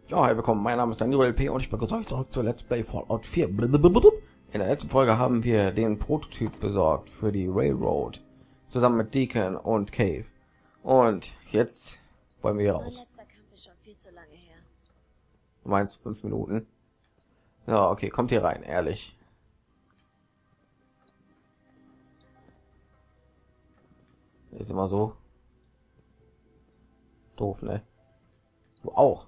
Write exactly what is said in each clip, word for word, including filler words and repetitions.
Ja, hi, willkommen. Mein Name ist Daniel L P und ich begrüße euch zurück zu Let's Play Fallout vier. In der letzten Folge haben wir den Prototyp besorgt für die Railroad zusammen mit Deacon und Cave. Und jetzt wollen wir hier raus. Mein letzter Kampf ist schon viel zu lange her. Du meinst fünf Minuten? Ja, okay, kommt hier rein, ehrlich. Ist immer so doof, ne? Du auch.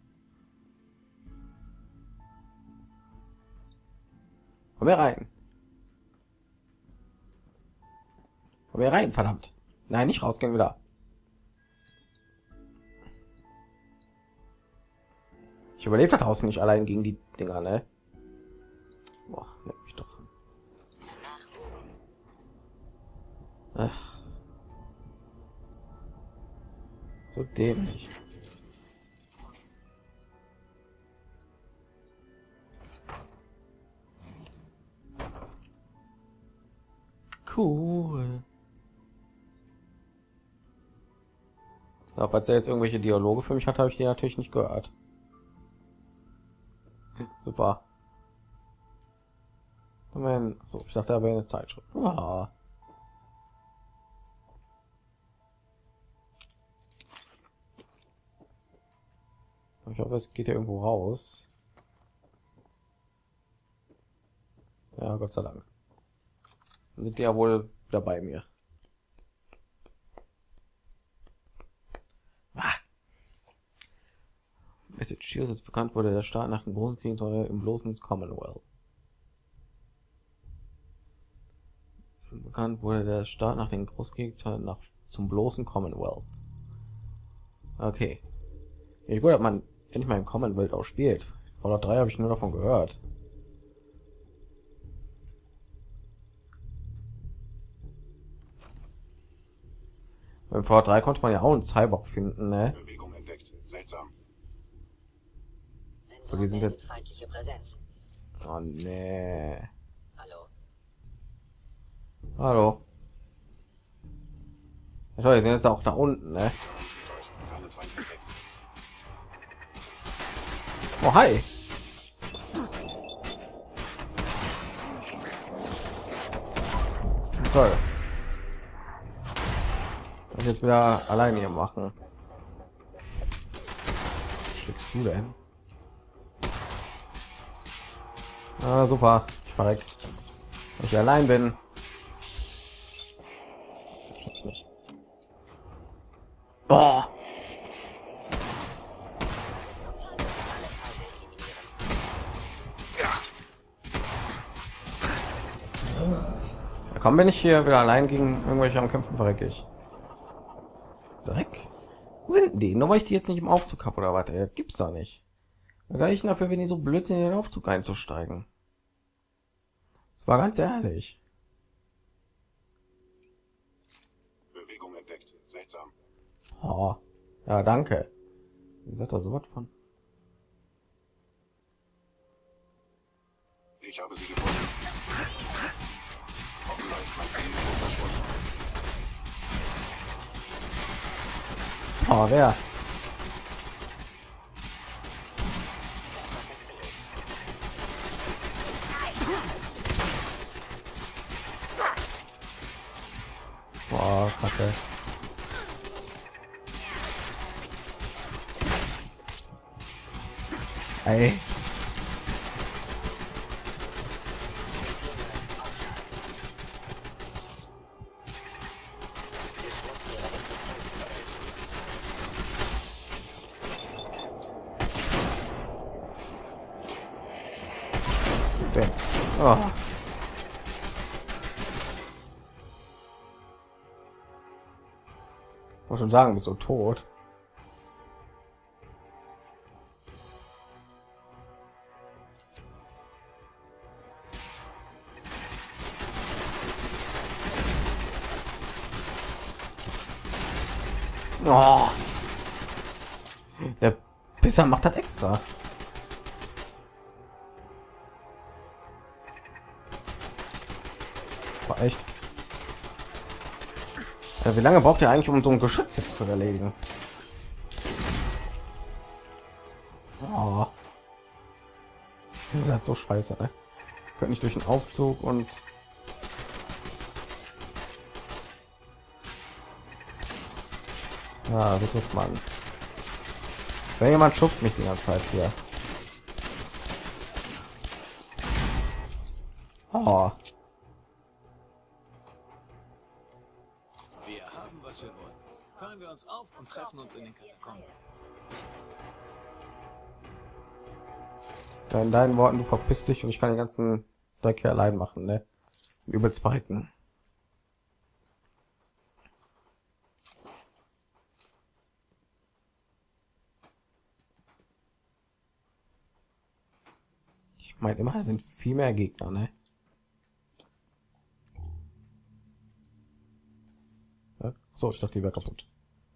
Komm hier rein. Komm hier rein, verdammt. Nein, nicht rausgehen wieder. Ich überlebe da draußen nicht allein gegen die Dinger, ne? Boah, leck mich doch. Ach. So dämlich. Cool. Ja, falls er jetzt irgendwelche Dialoge für mich hat, habe ich die natürlich nicht gehört. Super. So, ich dachte, er wäre eine Zeitschrift. Ah. Ich hoffe, es geht ja irgendwo raus. Ja, Gott sei Dank. Dann sind die ja wohl wieder bei mir. Ah. Message hier ist jetzt bekannt, wurde der Staat nach dem großen Krieg im bloßen Commonwealth. Bekannt wurde der Staat nach den Großkrieg nach zum bloßen Commonwealth. Okay. Ich gut, dass man endlich mal im Commonwealth auch spielt. Fallout drei habe ich nur davon gehört. Beim Fallout drei konnte man ja auch einen Cyborg finden, ne? Bewegung entdeckt. Seltsam. So, die sind jetzt feindliche Präsenz. Oh nee. Hallo. Hallo. Ja, toll, die sind jetzt auch da unten, ne? Keine Feinde entdeckt. Oh, hi. Toll. Was jetzt wieder alleine hier machen? Was schlägst du denn? Ah, super. Ich verreck. Wenn ich allein bin. Ich nicht. Boah. Ja, komm, wenn ich hier wieder allein gegen irgendwelche am Kämpfen verrecke ich. Dreck. Wo sind die? Nur weil ich die jetzt nicht im Aufzug habe oder was? Ey, das gibt's doch nicht. Da kann ich dafür, wenn die so blöd sind, in den Aufzug einzusteigen. Das war ganz ehrlich. Bewegung entdeckt. Seltsam. Oh. Ja, danke. Wie sagt er sowas von? Ich habe sie gefunden. Offenbar ist mein Ziel verschwunden. Oh, wer? Boah, Kacke. Ey. Oh. Muss schon sagen, bist so tot. Oh. Der Pisser macht das extra. War echt. Ja, wie lange braucht ihr eigentlich, um so ein Geschütz jetzt zu erledigen? Oh. Das ist halt so scheiße, ne? Könnte nicht durch den Aufzug und ja, so trifft man. Wenn jemand schubst mich die ganze Zeit hier. Oh. Wir haben, was wir wollen. Teilen wir uns auf und treffen uns in den Katakomben. In deinen Worten, du verpisst dich und ich kann den ganzen Dreck hier allein machen, ne? Übelst verrecken. Ich meine, immer sind viel mehr Gegner, ne? Ja? So, ich dachte, die wäre kaputt.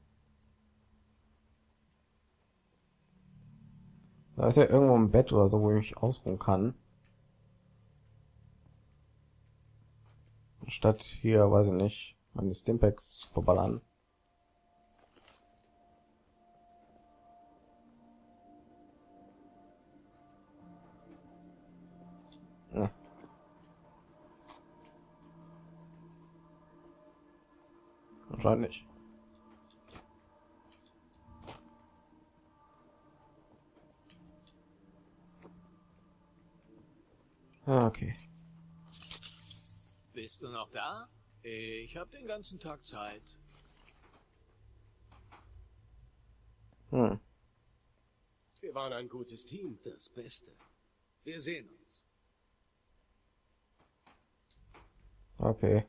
Da ist ja irgendwo ein Bett oder so, wo ich mich ausruhen kann. Statt hier, weiß ich nicht, meine Stimpaks zu verballern. Ne. Anscheinend nicht. Ah, okay. Bist du noch da? Ich habe den ganzen Tag Zeit. Hm. Wir waren ein gutes Team. Das Beste. Wir sehen uns. Okay.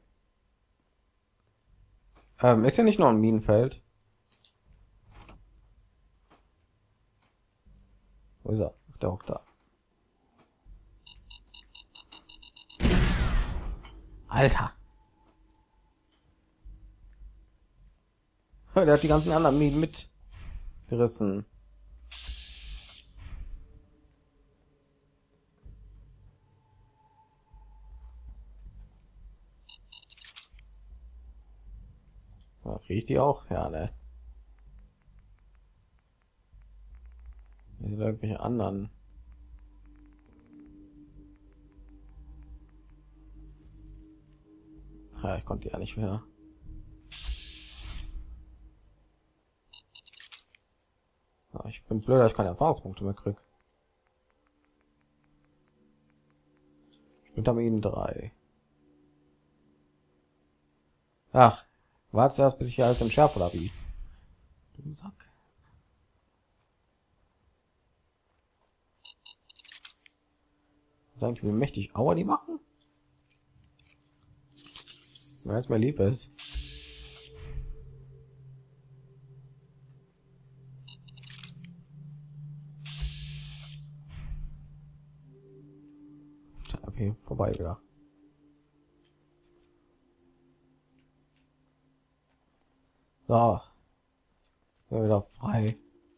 Ähm, ist ja nicht nur ein Minenfeld. Wo ist er? Der hockt da. Alter. Der hat die ganzen anderen Minen mitgerissen. Ja, riecht die auch? Ja, ne? Hier sind irgendwelche anderen. Ja, ich konnte ja nicht mehr. Ja, ich bin blöd, dass ich keine Erfahrungspunkte mehr krieg. Vitamin drei. Ach, warte erst, bis ich hier alles entschärfe, oder wie? Du Sack. Sagen, wie mächtig Aua die machen? Wenn es mir lieb ist. Okay, vorbei wieder. So. Bin wieder frei.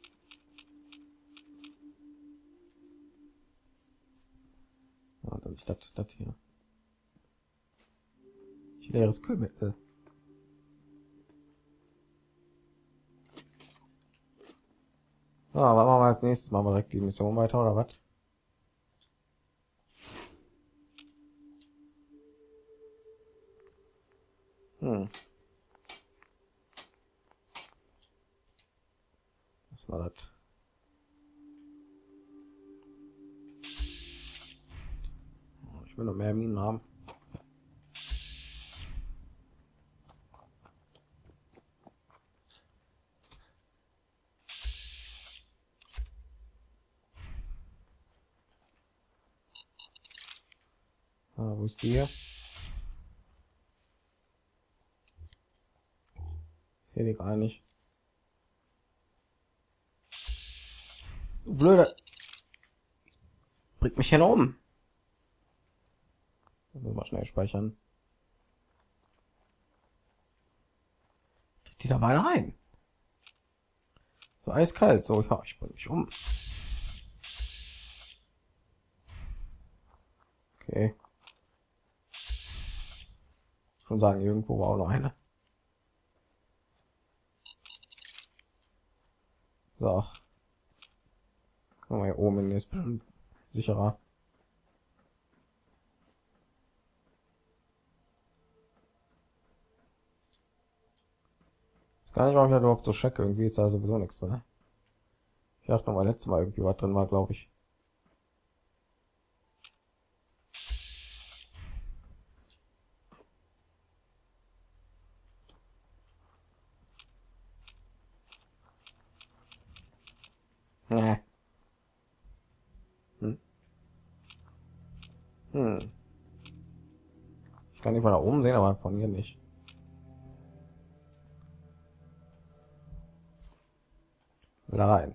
Ja, dann ist das, das hier. Ich leeres Kühlmittel. So, was machen wir als nächstes? Machen wir direkt die Mission weiter oder was? Hm. Was war das? Ich will noch mehr Minen haben. Ah, wo ist die hier? Ich sehe die gar nicht. Du Blöde. Bringt mich hier um. Mal schnell speichern. Tritt die da mal rein. So eiskalt. So, ja, ich bringe mich um. Okay. Schon sagen, irgendwo war auch noch eine. So. Oh, hier oben ist bestimmt sicherer. Ist gar nicht mal wieder überhaupt so check. Irgendwie ist da sowieso nichts drin. Ich dachte noch mal letztes Mal irgendwie was drin war, glaube ich. Nee. Hm. Hm. Ich kann nicht mal da oben sehen, aber von hier nicht. Will da rein.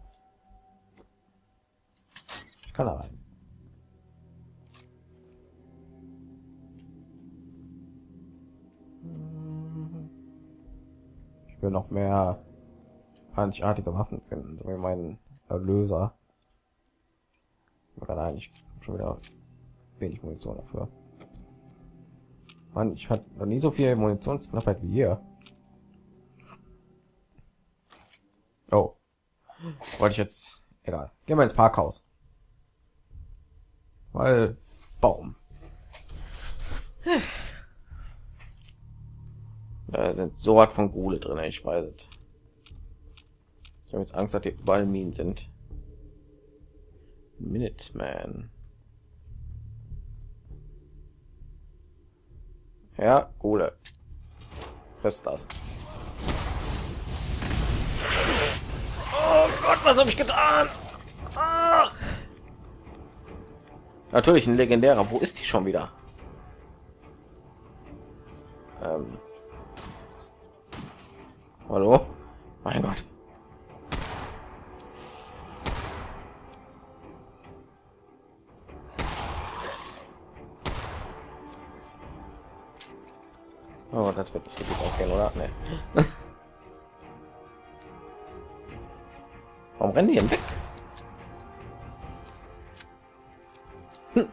Ich kann da rein. Ich will noch mehr einzigartige Waffen finden, so wie mein Erlöser. Gerade eigentlich schon wieder wenig Munition dafür. Mann, ich hatte noch nie so viel Munitionsknappheit wie hier. Oh. Wollte ich jetzt... Egal. Gehen wir ins Parkhaus. Weil... Baum. Da sind so was von Gule drin, ich weiß es. Ich habe jetzt Angst, dass hier überall Minen sind. Minuteman. Ja, Gule. Was ist das? Oh Gott, was habe ich getan? Ah! Natürlich ein legendärer. Wo ist die schon wieder? Ähm. Hallo? Mein Gott. Oh, das wird nicht so gut ausgehen, oder? Nee. Warum rennen die denn weg? Hm.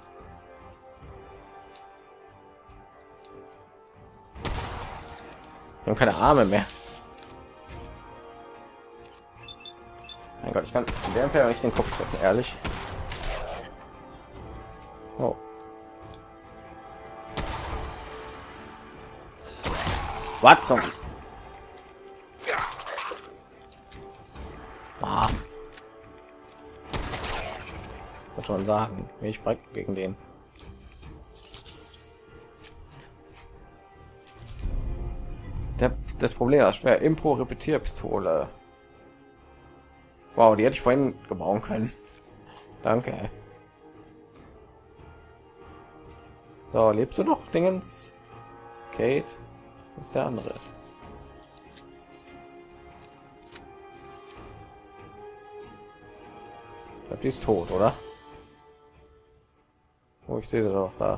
Wir haben keine Arme mehr. Mein Gott, ich kann in der Fall nicht den Kopf treffen, ehrlich. Oh. Was zum? Ah. Ich würde schon sagen, ich frage gegen den. Der, das Problem ist schwer. Impro-Repetierpistole. Wow, die hätte ich vorhin gebauen können. Danke. So, lebst du noch, Dingens? Kate? Wo ist der andere? Ich glaube, die ist tot, oder? Oh, ich sehe sie doch da.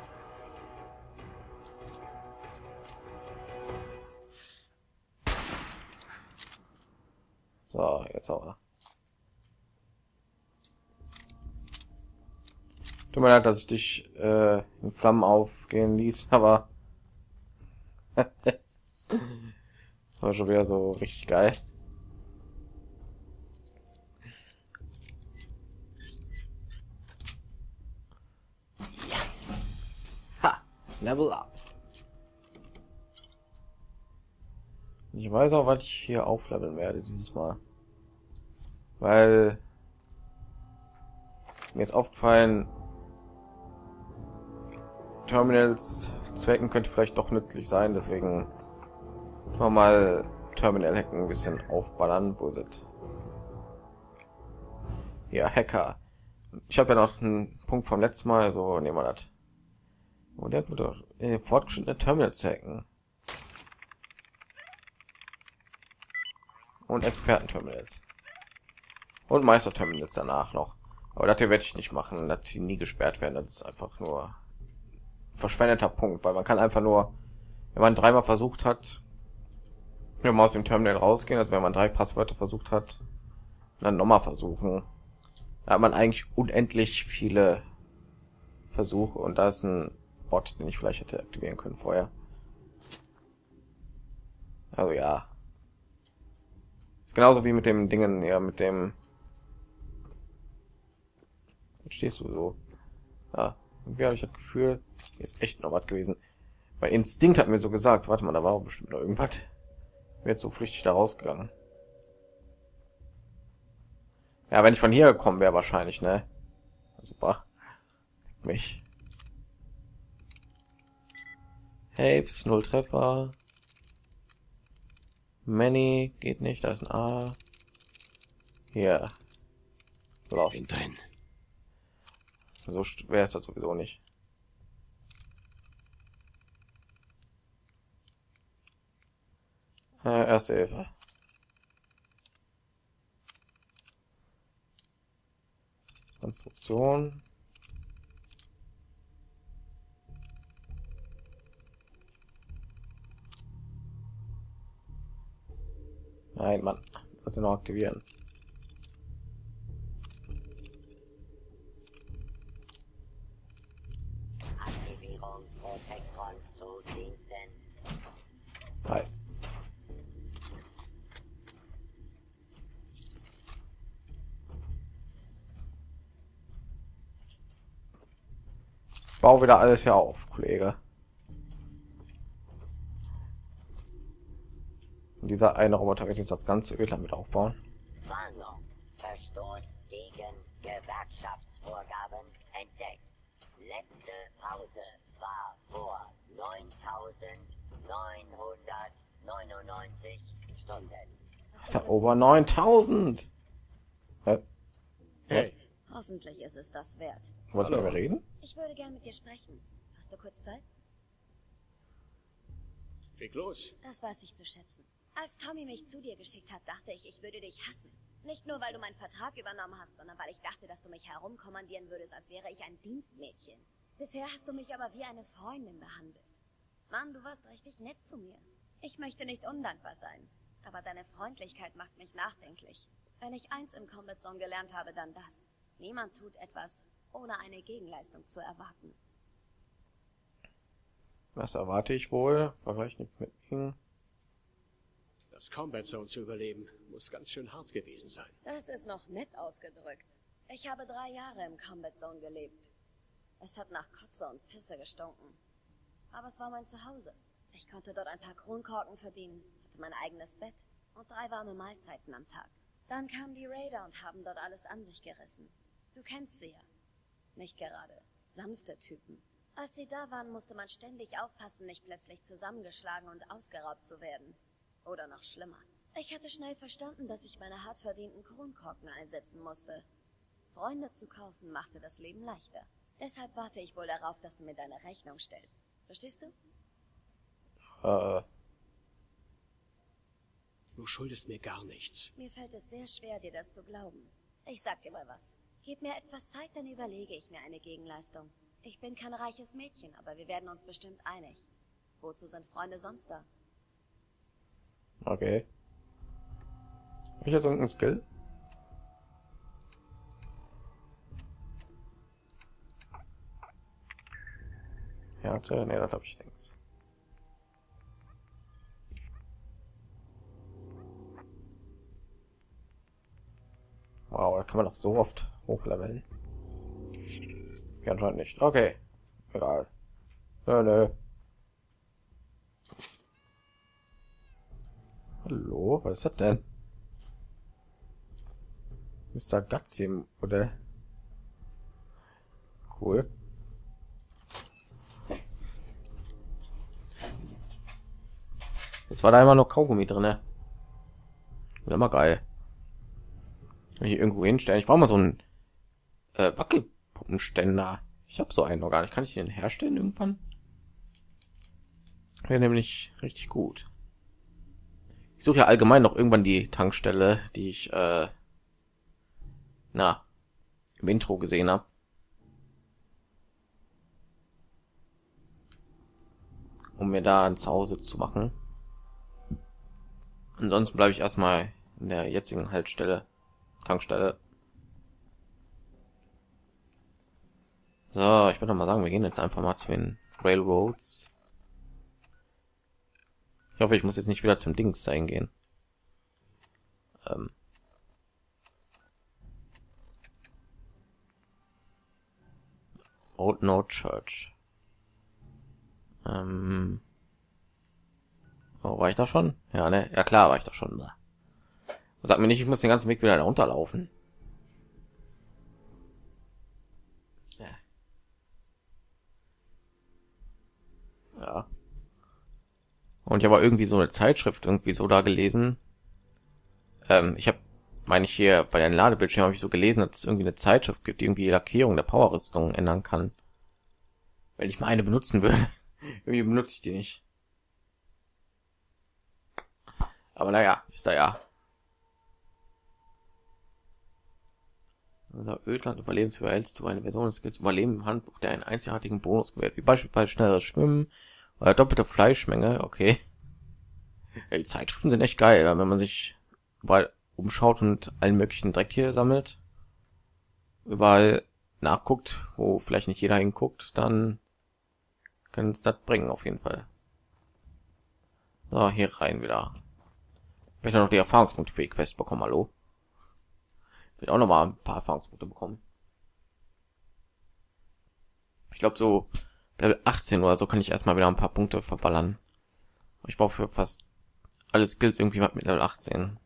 So, jetzt aber. Tut mir leid, dass ich dich äh, in Flammen aufgehen ließ, aber war schon wieder so richtig geil. Ha, Level up. Ich weiß auch, was ich hier aufleveln werde dieses Mal, weil mir ist aufgefallen, Terminals Zwecken könnte vielleicht doch nützlich sein, deswegen mal Terminal Hacken ein bisschen aufballern. Wo sind ja Hacker? Ich habe ja noch einen Punkt vom letzten Mal, so nehmen wir das. Und der wird doch äh, fortgeschrittene Terminals hacken und Experten-Terminals und Meister-Terminals danach noch. Aber das hier werde ich nicht machen, dass die nie gesperrt werden. Das ist einfach nur verschwendeter Punkt, weil man kann einfach nur, wenn man dreimal versucht hat, wenn man aus dem Terminal rausgehen, also wenn man drei Passwörter versucht hat, dann nochmal versuchen, da hat man eigentlich unendlich viele Versuche und da ist ein Bot, den ich vielleicht hätte aktivieren können vorher. Also ja, ist genauso wie mit dem Dingen, ja, mit dem Jetzt stehst du so. Ja, irgendwie habe ich das Gefühl, hier ist echt noch was gewesen. Weil Instinkt hat mir so gesagt, warte mal, da war bestimmt noch irgendwas. Ich bin jetzt so flüchtig da rausgegangen. Ja, wenn ich von hier gekommen wäre, wahrscheinlich, ne? Super. Mich. Haves, null Treffer. Many geht nicht, da ist ein A. Hier. Lost. Bin drin. So wäre es das sowieso nicht. Äh, erste Hilfe. Konstruktion. Nein, Mann. Sollte noch aktivieren. Aktivierung Protektron zu Diensten. Hi. Bau wieder alles hier auf, Kollege. Und dieser eine Roboter wird jetzt das ganze Ödland mit aufbauen. Warnung. Verstoß gegen Gewerkschaftsvorgaben entdeckt. Letzte Pause war vor neuntausendneunhundertneunundneunzig Stunden. Das ist ja over neuntausend. Hä? Hey, Hoffentlich ist es das wert. Wolltest du mit mir reden? Ich würde gern mit dir sprechen. Hast du kurz Zeit? leg los. Das weiß ich zu schätzen. Als Tommy mich zu dir geschickt hat, dachte ich, ich würde dich hassen. Nicht nur, weil du meinen Vertrag übernommen hast, sondern weil ich dachte, dass du mich herumkommandieren würdest, als wäre ich ein Dienstmädchen. Bisher hast du mich aber wie eine Freundin behandelt. Mann, du warst richtig nett zu mir. Ich möchte nicht undankbar sein, aber deine Freundlichkeit macht mich nachdenklich. Wenn ich eins im Combat Zone gelernt habe, dann das. Niemand tut etwas, ohne eine Gegenleistung zu erwarten. Was erwarte ich wohl? Vergleich nicht mit ihm. Das Combat Zone zu überleben, muss ganz schön hart gewesen sein. Das ist noch nett ausgedrückt. Ich habe drei Jahre im Combat Zone gelebt. Es hat nach Kotze und Pisse gestunken. Aber es war mein Zuhause. Ich konnte dort ein paar Kronkorken verdienen, hatte mein eigenes Bett und drei warme Mahlzeiten am Tag. Dann kamen die Raider und haben dort alles an sich gerissen. Du kennst sie ja. Nicht gerade sanfte Typen. Als sie da waren, musste man ständig aufpassen, nicht plötzlich zusammengeschlagen und ausgeraubt zu werden. Oder noch schlimmer. Ich hatte schnell verstanden, dass ich meine hart verdienten Kronkorken einsetzen musste. Freunde zu kaufen machte das Leben leichter. Deshalb warte ich wohl darauf, dass du mir deine Rechnung stellst. Verstehst du? Äh, Du schuldest mir gar nichts. Mir fällt es sehr schwer, dir das zu glauben. Ich sag dir mal was. Gib mir etwas Zeit, dann überlege ich mir eine Gegenleistung. Ich bin kein reiches Mädchen, aber wir werden uns bestimmt einig. Wozu sind Freunde sonst da? okay. Hab ich jetzt irgendeinen Skill? Härte? Ne, das habe ich nichts. Wow, da kann man doch so oft hochleveln. Ja, anscheinend nicht. Okay. Egal. Nö, nö. Hallo, was ist das denn? Mister Gazzi oder? Cool. Jetzt war da immer noch Kaugummi drin, ne? Immer geil. Wenn ich irgendwo hinstellen. Ich brauche mal so einen äh, Wackelpuppenständer. Ich habe so einen noch gar nicht. Kann ich den herstellen irgendwann? Wäre nämlich richtig gut. Ich suche ja allgemein noch irgendwann die Tankstelle, die ich äh, na im Intro gesehen habe. Um mir da ein Zuhause zu machen. Ansonsten bleibe ich erstmal in der jetzigen Haltestelle, Tankstelle. So, ich würde mal sagen, wir gehen jetzt einfach mal zu den Railroads. Ich hoffe, ich muss jetzt nicht wieder zum Dings dahin gehen. Ähm. Old North Church. Ähm, oh, war ich da schon? Ja, ne? Ja klar, war ich da schon. Sag mir nicht, ich muss den ganzen Weg wieder runterlaufen. Ja. Ja. Und ich habe irgendwie so eine Zeitschrift irgendwie so da gelesen. Ähm, ich habe, meine ich hier bei den Ladebildschirmen habe ich so gelesen, dass es irgendwie eine Zeitschrift gibt, die irgendwie die Lackierung der Powerrüstung ändern kann. Wenn ich mal eine benutzen würde. Irgendwie benutze ich die nicht. Aber naja, ist da ja. Also Ödland Überlebensführer erhältst du eine Version des Skills Überleben im Handbuch, der einen einzigartigen Bonus gewährt, wie beispielsweise schnelleres Schwimmen oder doppelte Fleischmenge. Okay. Ja, die Zeitschriften sind echt geil, wenn man sich überall umschaut und allen möglichen Dreck hier sammelt, überall nachguckt, wo vielleicht nicht jeder hinguckt, dann kann es das bringen auf jeden Fall. So, hier rein wieder. Ich möchte noch die Erfahrungspunkte für die Quest bekommen, hallo? Ich will auch noch mal ein paar Erfahrungspunkte bekommen. Ich glaube so Level achtzehn oder so kann ich erstmal wieder ein paar Punkte verballern. Ich brauche für fast alle Skills irgendwie was mit Level achtzehn.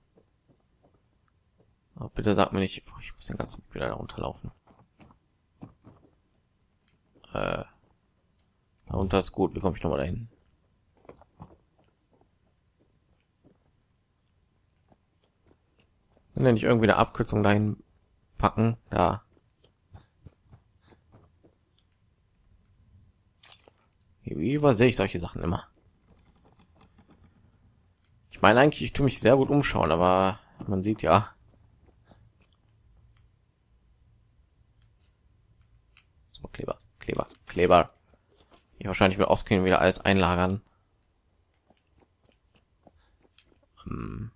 Aber bitte sag mir nicht, ich muss den ganzen wieder da runterlaufen. Äh, darunter ist gut, wie komme ich noch mal dahin? Wenn nicht irgendwie eine Abkürzung dahin packen, ja. Wie übersehe ich solche Sachen immer? Ich meine eigentlich, ich tue mich sehr gut umschauen, aber man sieht ja. So, Kleber, Kleber, Kleber. Ich wahrscheinlich will ausgehen wieder alles einlagern. Hm.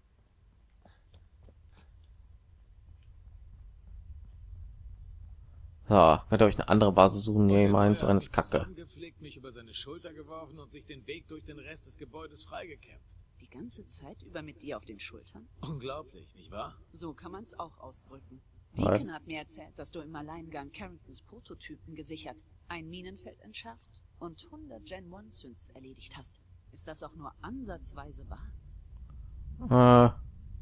So, könnt ihr euch eine andere Basis suchen? Nee, meins so eines Kacke. Gepflegt, mich über seine Schulter geworfen und sich den Weg durch den Rest des Gebäudes freigekämpft. Die ganze Zeit über mit dir auf den Schultern? Unglaublich, nicht wahr? So kann man es auch ausdrücken. Nein. Deacon hat mir erzählt, dass du im Alleingang Carringtons Prototypen gesichert, ein Minenfeld entschärft und hundert Gen eins Synths erledigt hast. Ist das auch nur ansatzweise wahr? Äh,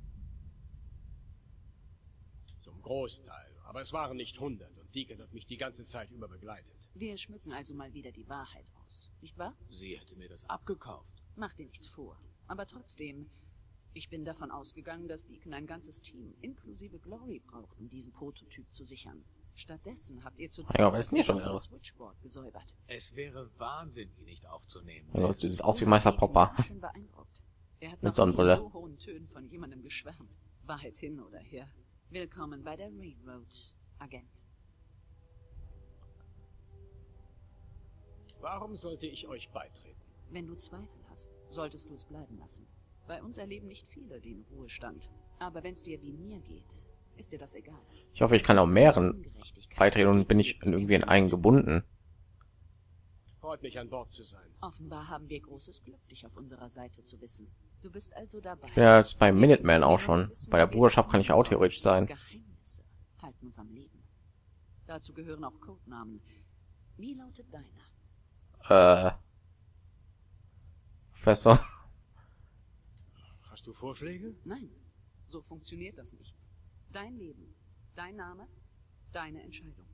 Zum Großteil. Aber es waren nicht hundert und Deacon hat mich die ganze Zeit über begleitet. Wir schmücken also mal wieder die Wahrheit aus, nicht wahr? Sie hätte mir das abgekauft. Mach dir nichts vor. Aber trotzdem, ich bin davon ausgegangen, dass Deacon ein ganzes Team inklusive Glory braucht, um diesen Prototyp zu sichern. Stattdessen habt ihr zu Ja, was ist denn hier schon wieder das los? Switchboard gesäubert. Es wäre Wahnsinn, ihn nicht aufzunehmen. ja, das sieht aus wie Meister Popper. Schön beeindruckt. Er hat Mit noch Sonnenbrille. nie in so hohen Tönen von jemandem geschwärmt. Wahrheit hin oder her. Willkommen bei der Railroad, Agent. Warum sollte ich euch beitreten? Wenn du Zweifel hast, solltest du es bleiben lassen. Bei uns erleben nicht viele den Ruhestand. Aber wenn es dir wie mir geht, ist dir das egal. Ich hoffe, ich kann auch mehreren beitreten und bin ich irgendwie in einen gebunden. Freut mich, an Bord zu sein. Offenbar haben wir großes Glück, dich auf unserer Seite zu wissen. Du bist also dabei. Ich bin ja jetzt bei Minuteman auch schon. Bei der Bruderschaft kann ich auch theoretisch sein. Geheimnisse halten uns am Leben. Dazu gehören auch Codenamen. Wie lautet deiner? Äh, Professor. Hast du Vorschläge? Nein, so funktioniert das nicht. Dein Leben, dein Name, deine Entscheidung.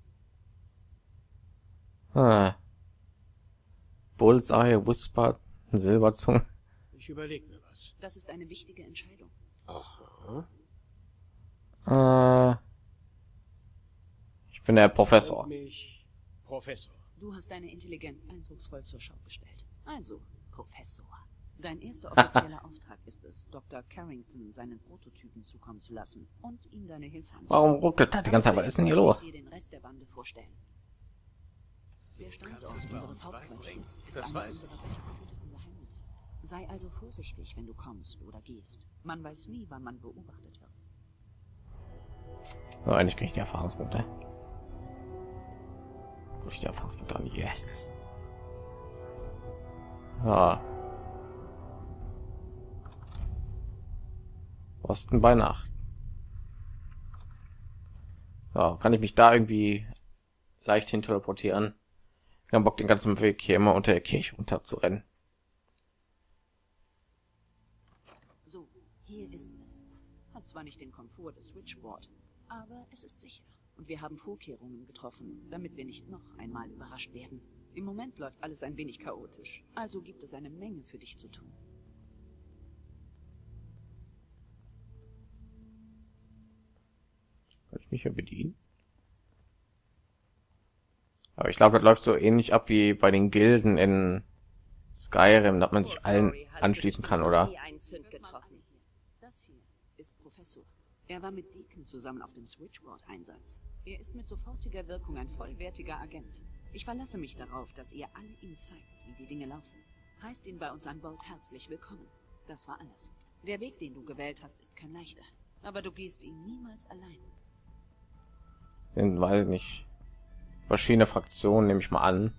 Ah. Bullseye, Whisper, Silberzunge. Ich überlege mir was. Das ist eine wichtige Entscheidung. Aha. Äh, ich bin der Professor. Nennt mich Professor. Du hast deine Intelligenz eindrucksvoll zur Schau gestellt. Also, Professor. Dein erster offizieller Auftrag ist es, Doktor Carrington seinen Prototypen zukommen zu lassen und ihm deine Hilfe anzubieten. Warum ruckelt das die ganze Zeit? Was ist denn hier los? dir den Rest der Bande vorstellen. Der Standort Kannst du es bei unseres uns Hauptquartiers beibringen? ist Das eines weiß unserer bestgehüteten Geheimnisse. Sei also vorsichtig, wenn du kommst oder gehst. Man weiß nie, wann man beobachtet wird. So, eigentlich kriege ich die Erfahrungspunkte. Guck ich die Erfahrungspunkte an. Yes. Ja. Osten bei Nacht. Ja, kann ich mich da irgendwie leicht hin teleportieren? keinen Bock, den ganzen Weg hier immer unter der Kirche runterzurennen. So, hier ist es. Hat zwar nicht den Komfort des Switchboard, aber es ist sicher. Und wir haben Vorkehrungen getroffen, damit wir nicht noch einmal überrascht werden. Im Moment läuft alles ein wenig chaotisch, also gibt es eine Menge für dich zu tun. Kann ich mich hier bedienen? Aber ich glaube, das läuft so ähnlich ab wie bei den Gilden in Skyrim, dass man sich allen anschließen kann, oder? Das hier ist Professor. Er war mit Deacon zusammen auf dem Switchboard-Einsatz. Er ist mit sofortiger Wirkung ein vollwertiger Agent. Ich verlasse mich darauf, dass ihr alle ihm zeigt, wie die Dinge laufen. Heißt ihn bei uns an Bord herzlich willkommen. Das war alles. Der Weg, den du gewählt hast, ist kein leichter. Aber du gehst ihn niemals allein. Den weiß ich nicht. Verschiedene Fraktionen nehme ich mal an.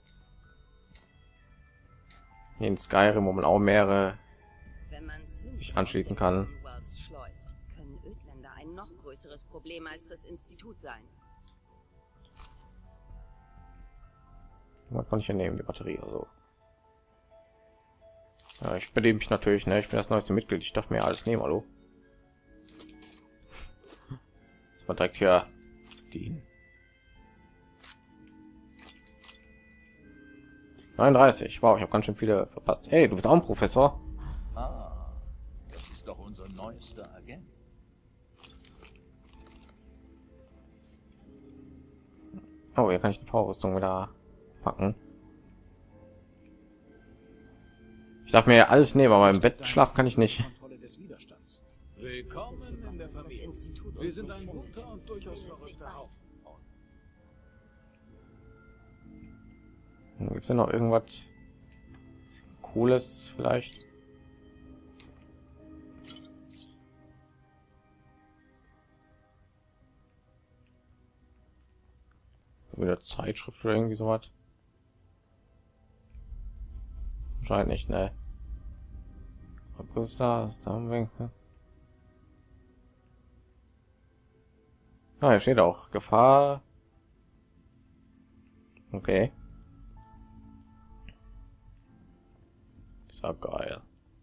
Hier in Skyrim, wo man auch mehrere sich anschließen kann. Schleust, können Ödländer ein noch größeres Problem als das Institut sein. Man kann ich hier nehmen, die Batterie also. Ja, ich bediene mich natürlich, ne? Ich bin das neueste Mitglied, ich darf mir alles nehmen, hallo. Das war direkt hier die neununddreißig. Wow, ich habe ganz schön viele verpasst. Hey, du bist auch ein Professor. Ah, das ist doch unser neuester Agent. Oh, hier kann ich die Powerrüstung wieder packen. Ich darf mir ja alles nehmen, aber im Bett schlafen kann ich nicht. Willkommen in der Familie. Wir sind ein guter und durchaus verrückter Haufen. Gibt es denn noch irgendwas Cooles vielleicht? Wieder Zeitschrift oder irgendwie sowas? Scheint nicht, ne? Augusta, ist da ne? Ah, hier steht auch Gefahr. Okay. Ist auch geil.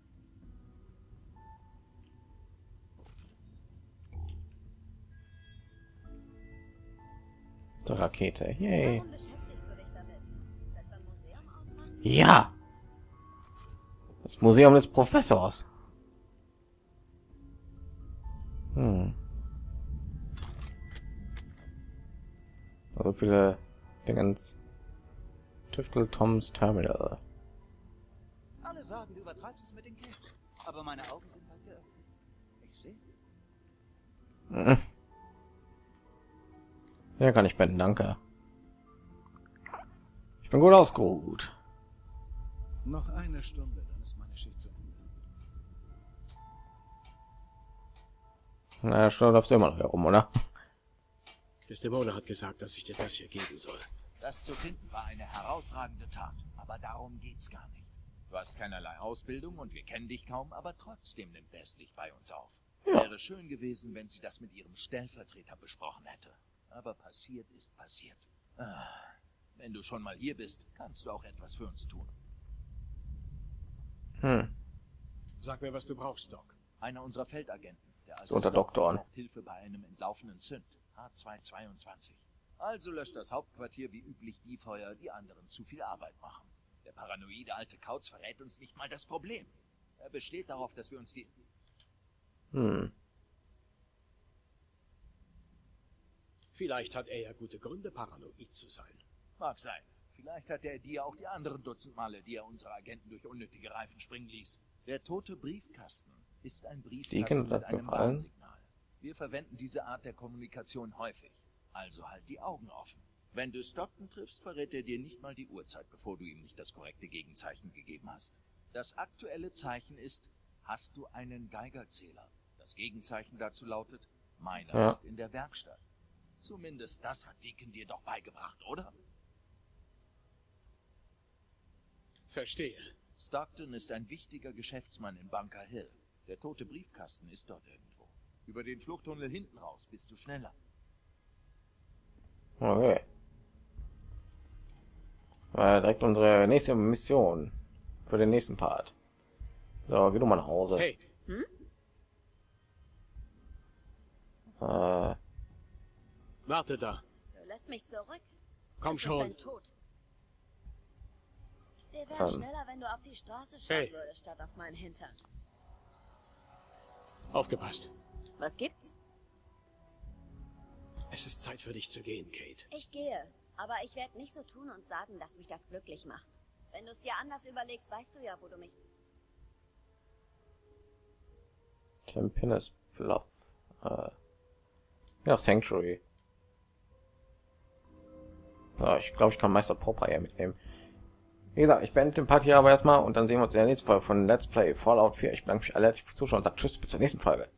Die Rakete. Yay. Ja. Das Museum des Professors. Hm. So viele Dingens. Tüftel Toms Terminal. Alle sagen, du übertreibst es mit den Kids. Aber meine Augen sind bald geöffnet. Ich sehe. Mhm. Ja, kann ich beenden, danke. Ich bin gut ausgeruht. Noch eine Stunde, dann ist meine Schicht zu Ende. Na ja, schon läufst du immer noch herum, oder? Desdemona hat gesagt, dass ich dir das hier geben soll. Das zu finden war eine herausragende Tat, aber darum geht's gar nicht. Du hast keinerlei Ausbildung und wir kennen dich kaum, aber trotzdem nimmt es dich bei uns auf. Ja. Wäre schön gewesen, wenn sie das mit ihrem Stellvertreter besprochen hätte. Aber passiert ist passiert. Ah, wenn du schon mal hier bist, kannst du auch etwas für uns tun. Hm. Sag mir, was du brauchst, Doc. Einer unserer Feldagenten, der also unter Doktor braucht Hilfe bei einem entlaufenen Sünd, H zweihundertzweiundzwanzig. Also löscht das Hauptquartier wie üblich die Feuer, die anderen zu viel Arbeit machen. Der paranoide alte Kauz verrät uns nicht mal das Problem. Er besteht darauf, dass wir uns die... Hm. Vielleicht hat er ja gute Gründe, paranoid zu sein. Mag sein. Vielleicht hat er dir auch die anderen Dutzend Male, die er unsere Agenten durch unnötige Reifen springen ließ. Der tote Briefkasten ist ein Briefkasten mit einem Warnsignal. Wir verwenden diese Art der Kommunikation häufig. Also halt die Augen offen. Wenn du Stockton triffst, verrät er dir nicht mal die Uhrzeit, bevor du ihm nicht das korrekte Gegenzeichen gegeben hast. Das aktuelle Zeichen ist, hast du einen Geigerzähler? Das Gegenzeichen dazu lautet, meiner ja. ist in der Werkstatt. Zumindest das hat Deacon dir doch beigebracht, oder? Verstehe. Stockton ist ein wichtiger Geschäftsmann in Bunker Hill. Der tote Briefkasten ist dort irgendwo. Über den Fluchttunnel hinten raus bist du schneller. Okay. Äh, direkt unsere nächste Mission für den nächsten Part. So, geh du mal nach Hause. Hey. Hm? Äh, Warte da. Du lässt mich zurück. Komm Es schon. Ist dein Tod. Wir wären Ähm. schneller, wenn du auf die Straße schauen Hey. würdest, statt auf meinen Hintern. Aufgepasst. Was gibt's? Es ist Zeit für dich zu gehen, Kate. Ich gehe. Aber ich werde nicht so tun und sagen, dass mich das glücklich macht. Wenn du es dir anders überlegst, weißt du ja, wo du mich... Tempenes Bluff. Äh, ja, Sanctuary. Ja, ich glaube, ich kann Meister Popeye mitnehmen. Wie gesagt, ich beende den Part hier aber erstmal und dann sehen wir uns in der nächsten Folge von Let's Play Fallout vier. Ich bedanke mich alle herzlich fürs Zuschauen und sage Tschüss, bis zur nächsten Folge.